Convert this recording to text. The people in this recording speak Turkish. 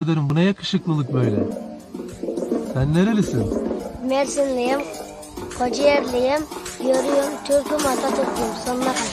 ederim. Bu ne yakışıklılık böyle? Sen nerelisin? Mersinliyim, Kocaeli'liyim, yürüyorum, Türk'üm, Atatürk'üm sonuna kadar.